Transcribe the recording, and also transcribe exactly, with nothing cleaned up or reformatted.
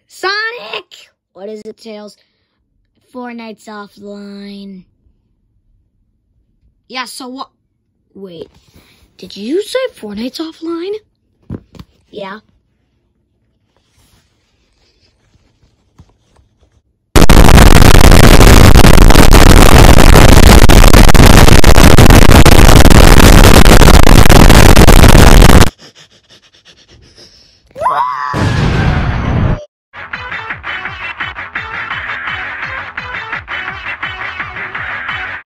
Sonic! What is it, Tails? Fortnite's offline. Yeah, so what? Wait, did you say Fortnite's offline? Yeah.